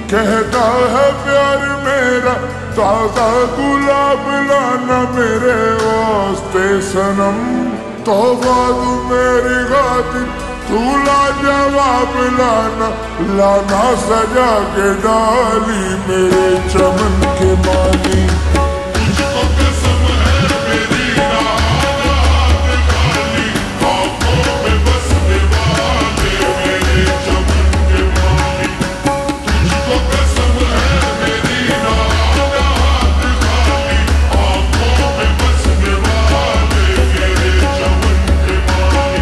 कहता है प्यार मेरा ताजा गुलाब लाना मेरे वास्ते सनम। तौबा तू मेरी खातिर तू लाजवाब लाना, लाना सजा के डाली मेरे चमन के माली। तुझको कसम है मेरी रात काली, आँखों में बसने वाले मेरे चमन के माली। तुझको कसम है मेरी रात काली, आँखों में बसने वाले मेरे चमन के माली।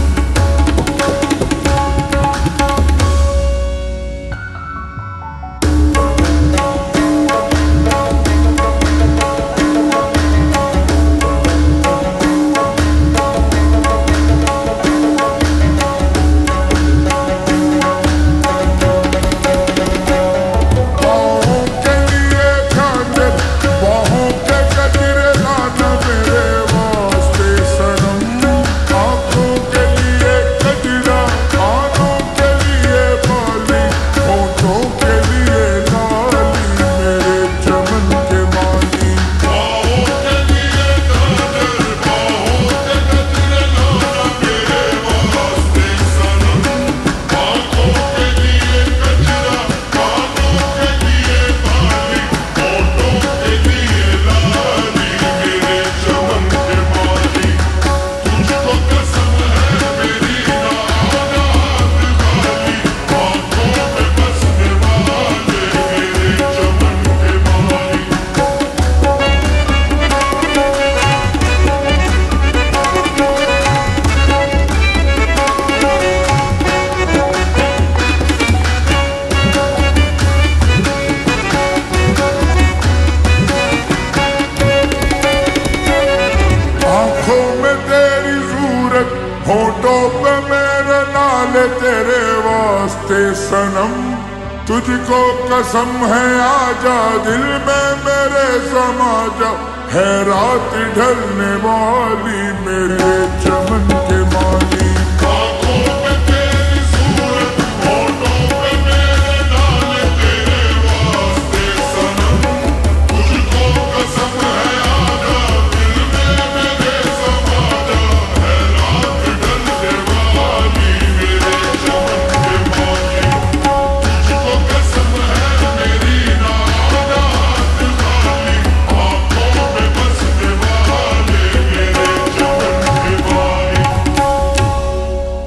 होठों पे मेरे नाले तेरे वास्ते सनम। तुझको कसम है आजा दिल में मेरे समा जा, है रात ढलने वाली मेरे चमन के माली। आँखों में तेरी सूरत, होठों पे मेरे नाले तेरे वास्ते सनम। तुझको कसम है आजा दिल में मेरे समा जा, है रात ढलने वाली मेरे चमन के माली। तुझको कसम है मेरी रात काली, आँखों में बसने वाले मेरे चमन के माली।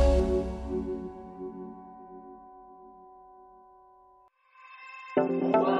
Wow.